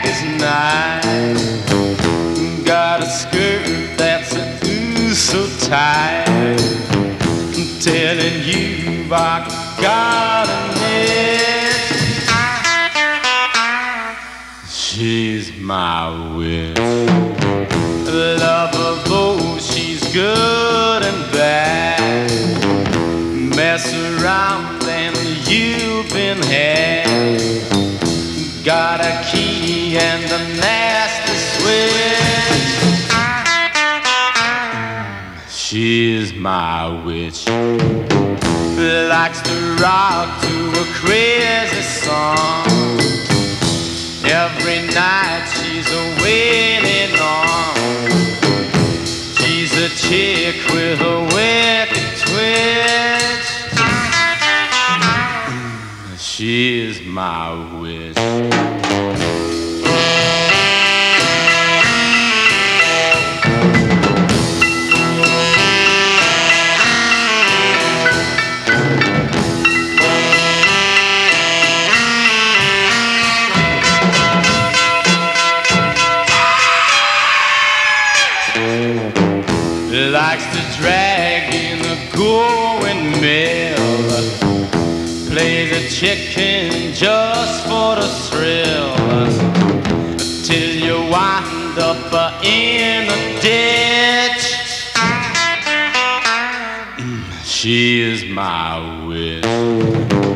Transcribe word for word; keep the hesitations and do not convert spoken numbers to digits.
is nice. Got a skirt that's ooh so tight. I'm telling you I got a net. She's my witch. Love her both, she's good and bad. Mess around and you've been had. Got a key and a nasty switch. She's my witch. Likes to rock to a crazy song. Every night she's a waiting on. She's a chick with a wicked twitch. She's my witch. Likes to drag in a going mill. Plays a chicken just for the thrill. Till you wind up in a ditch. She is my witch.